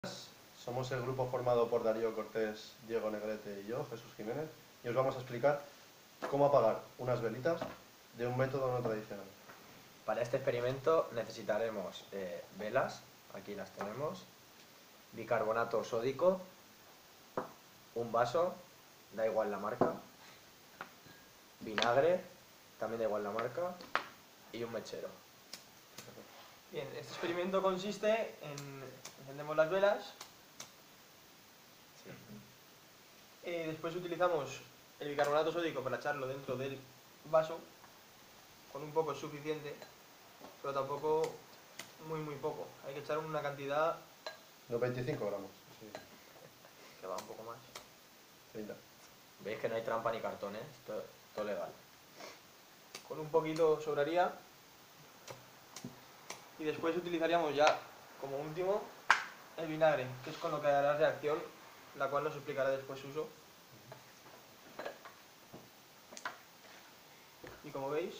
Somos el grupo formado por Darío Cortés, Diego Negrete y yo, Jesús Jiménez, y os vamos a explicar cómo apagar unas velitas de un método no tradicional. Para este experimento necesitaremos velas, aquí las tenemos, bicarbonato sódico, un vaso, da igual la marca, vinagre, también da igual la marca, y un mechero. Bien, este experimento consiste en encendemos las velas, después utilizamos el bicarbonato sódico para echarlo dentro del vaso, con un poco es suficiente, pero tampoco muy poco, hay que echar una cantidad Unos 25 gramos, sí, que va un poco más. 30. Veis que no hay trampa ni cartón, ¿eh? Todo legal. Con un poquito sobraría, y después utilizaríamos ya como último el vinagre, que es con lo que hará la reacción, la cual nos explicará después su uso. Y como veis,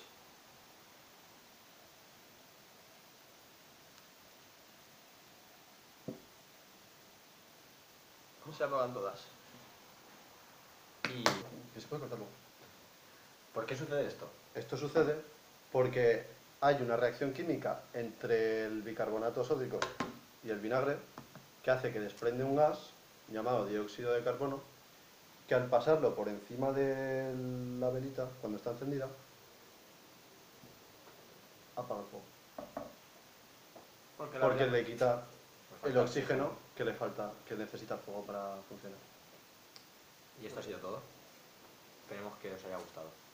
se apagan todas. ¿Y ¿Qué se puede cortar luego? por qué sucede esto? Esto sucede porque hay una reacción química entre el bicarbonato sódico y el vinagre que hace que desprende un gas llamado dióxido de carbono que al pasarlo por encima de la velita, cuando está encendida, apaga el fuego. Porque le quita el oxígeno que le falta, que necesita el fuego para funcionar. Y esto ha sido todo. Esperemos que os haya gustado.